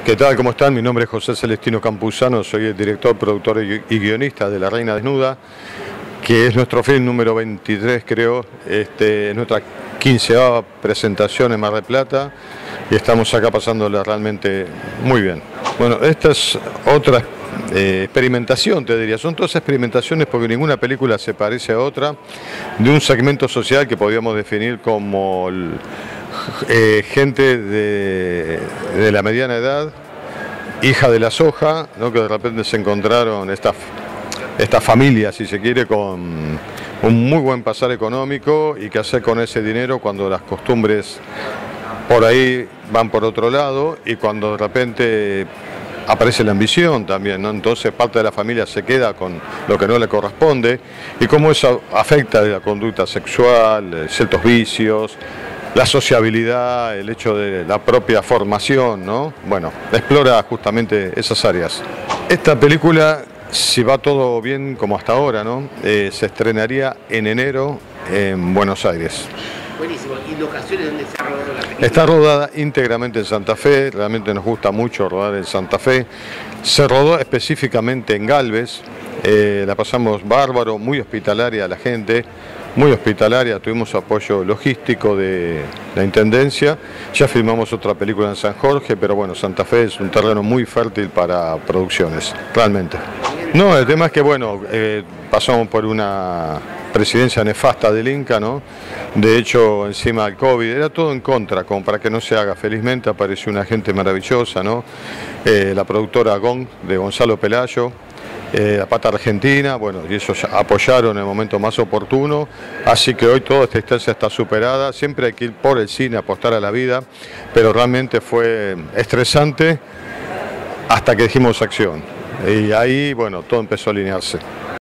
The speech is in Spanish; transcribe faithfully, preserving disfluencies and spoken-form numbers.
¿Qué tal? ¿Cómo están? Mi nombre es José Celestino Campuzano, soy el director, productor y guionista de La Reina Desnuda, que es nuestro film número veintitrés, creo, este, es nuestra quinceava presentación en Mar del Plata y estamos acá pasándola realmente muy bien. Bueno, esta es otra eh, experimentación, te diría, son todas experimentaciones porque ninguna película se parece a otra, de un segmento social que podríamos definir como el, Eh, gente de, de la mediana edad, hija de la soja, ¿no? Que de repente se encontraron estas esta familia, si se quiere, con un muy buen pasar económico y qué hacer con ese dinero cuando las costumbres por ahí van por otro lado y cuando de repente aparece la ambición también, ¿no? Entonces parte de la familia se queda con lo que no le corresponde y cómo eso afecta la conducta sexual, ciertos vicios, la sociabilidad, el hecho de la propia formación, ¿no? Bueno, explora justamente esas áreas. Esta película, si va todo bien como hasta ahora, ¿no? Eh, se estrenaría en enero en Buenos Aires. Buenísimo. ¿Y locaciones donde se ha rodado la película? Está rodada íntegramente en Santa Fe, realmente nos gusta mucho rodar en Santa Fe. Se rodó específicamente en Galvez, eh, la pasamos bárbaro, muy hospitalaria la gente, muy hospitalaria, tuvimos apoyo logístico de la Intendencia, ya filmamos otra película en San Jorge, pero bueno, Santa Fe es un terreno muy fértil para producciones, realmente. No, el tema es que bueno, eh, pasamos por una presidencia nefasta del Inca, ¿no? De hecho, encima del COVID, era todo en contra, como para que no se haga. Felizmente apareció una gente maravillosa, ¿no? Eh, la productora Gong, de Gonzalo Pelayo, eh, la Pata Argentina, bueno, y ellos apoyaron en el momento más oportuno, así que hoy toda esta instancia está superada, siempre hay que ir por el cine, apostar a la vida, pero realmente fue estresante hasta que dijimos acción, y ahí, bueno, todo empezó a alinearse.